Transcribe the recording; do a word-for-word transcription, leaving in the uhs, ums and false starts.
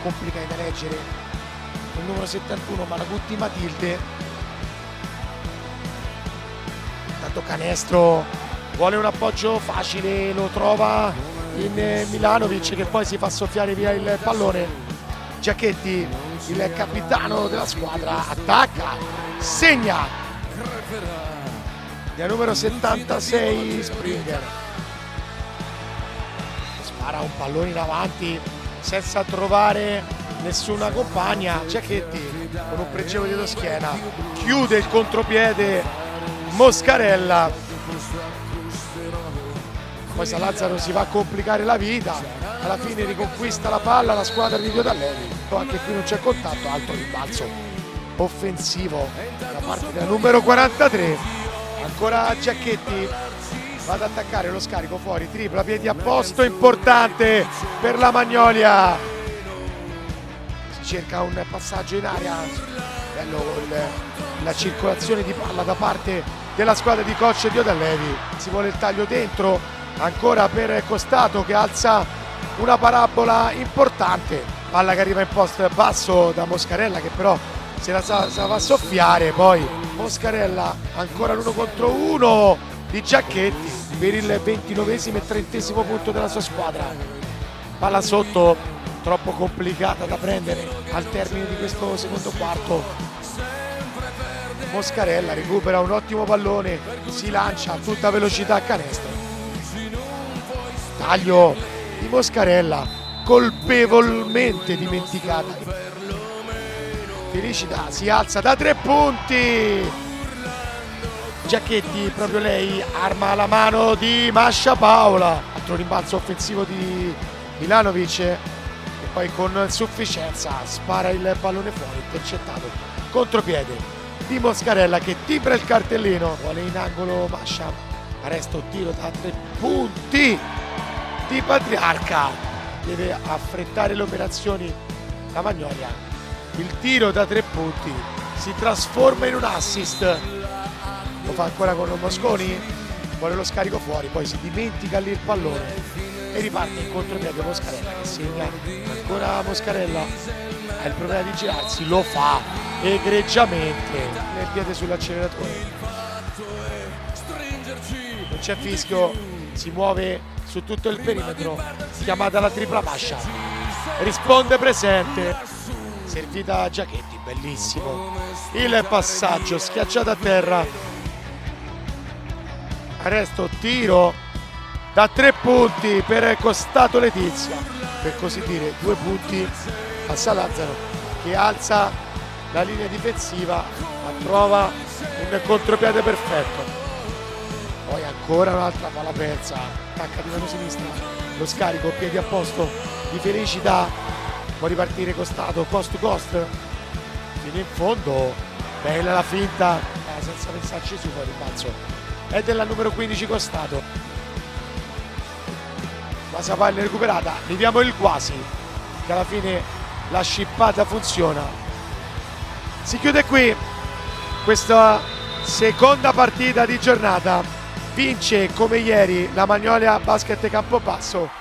complicati da leggere, il numero settantuno Malaguti Matilde. Tanto canestro, vuole un appoggio facile, lo trova in Milanovic che poi si fa soffiare via il pallone. Giacchetti, il capitano della squadra, attacca, segna del numero settantasei Springer. Spara un pallone in avanti senza trovare nessuna compagna. Giacchetti con un pregevole dietro schiena chiude il contropiede Moscarella. Poi Salazzaro si va a complicare la vita, alla fine riconquista la palla la squadra di Diodallevi. Anche qui non c'è contatto, alto rimbalzo offensivo da parte della numero quarantatré. Ancora Giacchetti va ad attaccare, lo scarico fuori, tripla, piedi a posto, importante per la Magnolia. Si cerca un passaggio in area, bello il, la circolazione di palla da parte della squadra di coach Diodallevi. Si vuole il taglio dentro, ancora per Costato che alza una parabola importante. Palla che arriva in post basso da Moscarella che però se la sa, sa va a soffiare. Poi Moscarella ancora l'uno contro uno di Giacchetti per il ventinovesimo e trentesimo punto della sua squadra. Palla sotto, troppo complicata da prendere al termine di questo secondo quarto. Moscarella recupera un ottimo pallone, si lancia a tutta velocità a canestro. Taglio di Moscarella, colpevolmente dimenticata. Felicità si alza da tre punti. Giacchetti, proprio lei, arma la mano di Mascia Paola. Altro rimbalzo offensivo di Milanovic e poi con sufficienza spara il pallone fuori, intercettato. Contropiede di Moscarella che timbra il cartellino. Vuole in angolo Mascia. Arresto, tiro da tre punti di Patriarca. Deve affrettare le operazioni la Magnolia. Il tiro da tre punti si trasforma in un assist. Lo fa ancora con Mosconi, vuole lo scarico fuori, poi si dimentica lì il pallone e riparte in contropiede Moscarella che segna. Ancora Moscarella ha il problema di girarsi, lo fa egregiamente, nel piede sull'acceleratore. Non c'è fischio, si muove su tutto il perimetro, chiamata la tripla Mascia, risponde presente, servita a Giacchetti, bellissimo il passaggio, schiacciato a terra. Arresto, tiro da tre punti per Costato Letizia, per così dire due punti a Salazzaro che alza la linea difensiva ma trova un contropiede perfetto. Poi ancora un'altra palla persa, attacca di mano sinistra, lo scarico, piedi a posto di Felicità, può ripartire Costato, cost to cost, fino in fondo, bella la finta, eh, senza pensarci su, poi il balzo è della numero quindici Costato. Quasi palla recuperata, vediamo il quasi, che alla fine la scippata funziona. Si chiude qui questa seconda partita di giornata. Vince come ieri la Magnolia Basket Campobasso